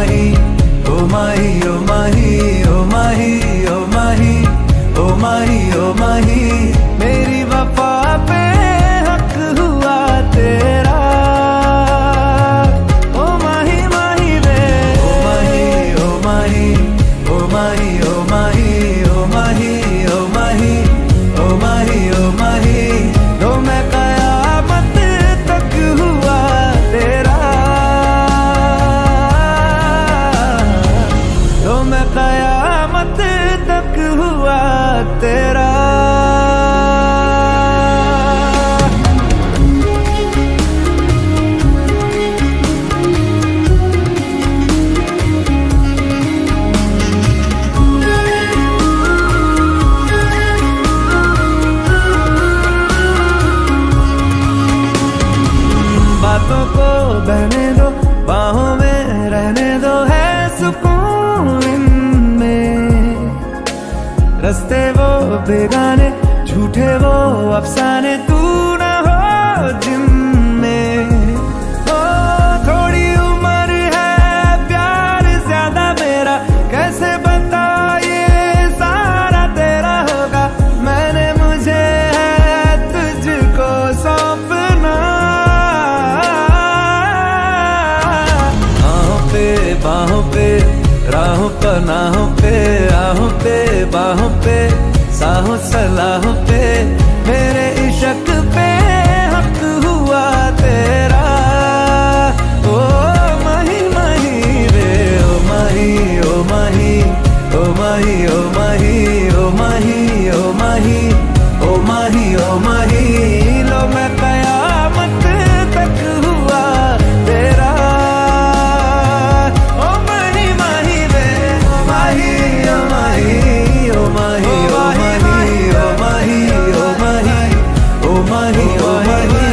माही, ओ माही, ओ माही, ओ माही, ओ माही, ओ माही, ओ माही, मेरी वफा पे हक हुआ तेरा। ओ माही माही वे, ओ माही, ओ माही, ओ माही, ओ माही, ओ माही, ओ माही, ओ माही, ओ माही, तो मैं कयामत तक हुआ तेरा, तो मैं कयामत तक हुआ तेरा। बातों को बहने दो, बाहों में रहने दो, है सुकून इनमें। रस्ते वो बेगाने, झूठे वो अफसाने, तू न हो जिनमें। ओ थोड़ी उम्र है, प्यार ज्यादा मेरा, कैसे बता ये सारा तेरा होगा। मैंने मुझे है तुझको सौंपना, बाहों पे, राहों पनाहों पे, आहों पे, बाहों पे, साहों सलाहों पे, मेरे इश्क पे हक हुआ तेरा। ओ माही माही रे, ओ माही, ओ माही, ओ माही, ओ माही, ओ माही, ओ माही, ओ माही, ओ माही, लो मैं कयामत तक हुआ तेरा। Oh, mahi, oh, mahi, oh, mahi, oh, mahi, oh, mahi.